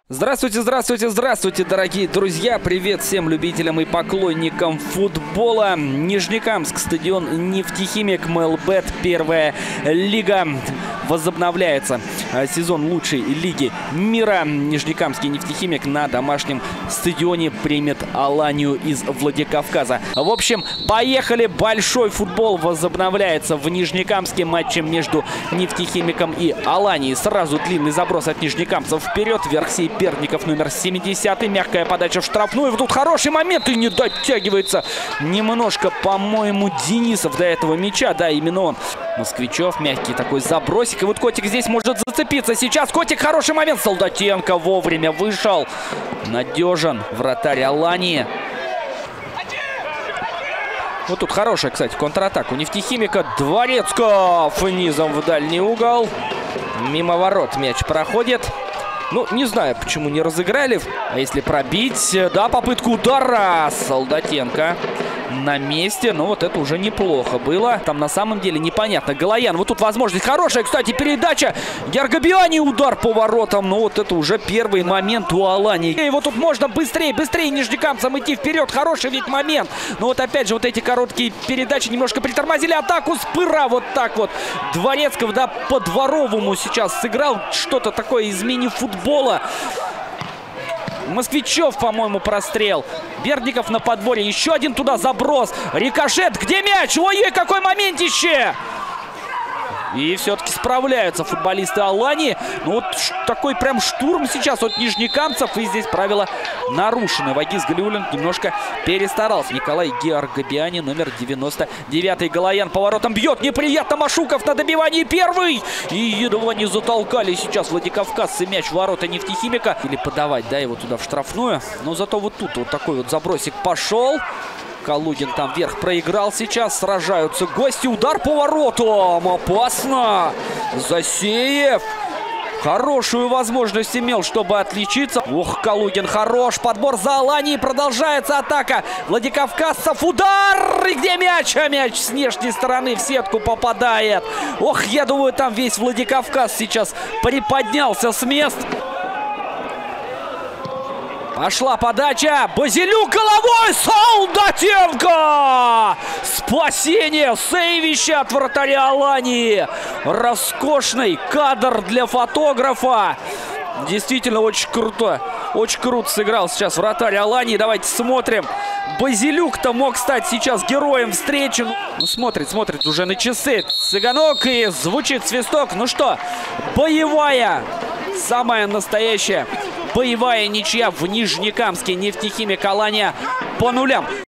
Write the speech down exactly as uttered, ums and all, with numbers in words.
Здравствуйте, здравствуйте, здравствуйте, дорогие друзья! Привет всем любителям и поклонникам футбола. Нижнекамск, стадион «Нефтехимик», МЛБет, первая лига. Возобновляется сезон лучшей лиги мира. Нижнекамский «Нефтехимик» на домашнем стадионе примет Аланию из Владикавказа. В общем, поехали! Большой футбол возобновляется в Нижнекамске матчем между «Нефтехимиком» и Аланией. Сразу длинный заброс от нижнекамцев вперед. Вверх соперников номер семьдесят. Мягкая подача в штрафную. Вот тут хороший момент и не дотягивается немножко, по-моему, Денисов до этого мяча. Да, именно он. Москвичев, мягкий такой забросик. И вот Котик здесь может зацепиться. Сейчас Котик, хороший момент. Солдатенко вовремя вышел. Надежен вратарь Алании. Вот тут хорошая, кстати, контратака у Нефтехимика. Дворецков низом в дальний угол. Мимо ворот мяч проходит. Ну, не знаю, почему не разыграли. А если пробить? Да, попытка удара. Солдатенко на месте. Но вот это уже неплохо было. Там на самом деле непонятно. Галаян. Вот тут возможность хорошая, кстати, передача. Георгобиани, удар по воротам. Но вот это уже первый момент у Алании. И вот тут можно быстрее, быстрее нижнекамцам идти вперед. Хороший ведь момент. Но вот опять же вот эти короткие передачи немножко притормозили атаку с пыра. Вот так вот. Дворецков, да, по-дворовому сейчас сыграл. Что-то такое из мини-футбола. Москвичев, по-моему, прострел. Бердников на подборе. Еще один туда заброс. Рикошет. Где мяч? Ой-ой, какой моментище! И все-таки справляются футболисты Алании. Ну вот такой прям штурм сейчас от нижнекамцев. И здесь правила нарушены. Вагиз Галиуллин немножко перестарался. Николай Георгобиани, номер девяносто девятый. Галаян поворотом бьет. Неприятно. Машуков на добивании первый. И едва не затолкали сейчас владикавказцы мяч в ворота Нефтехимика. Или подавать, да, его туда в штрафную. Но зато вот тут вот такой вот забросик пошел. Калугин там вверх проиграл сейчас. Сражаются гости. Удар по воротам. Опасно. Засеев хорошую возможность имел, чтобы отличиться. Ох, Калугин хорош. Подбор за Аланией. Продолжается атака владикавказцев. Удар! И где мяч? А мяч с внешней стороны в сетку попадает. Ох, я думаю, там весь Владикавказ сейчас приподнялся с мест. Пошла подача. Базилюк головой. Солдатенко! Спасение. Сейвище от вратаря Алании. Роскошный кадр для фотографа. Действительно очень круто. Очень круто сыграл сейчас вратарь Алании. Давайте смотрим. Базилюк-то мог стать сейчас героем встречи. Ну, смотрит, смотрит уже на часы. Цыганок, и звучит свисток. Ну что, боевая. Самая настоящая боевая ничья в Нижнекамске. Нефтехимик Алания по нулям.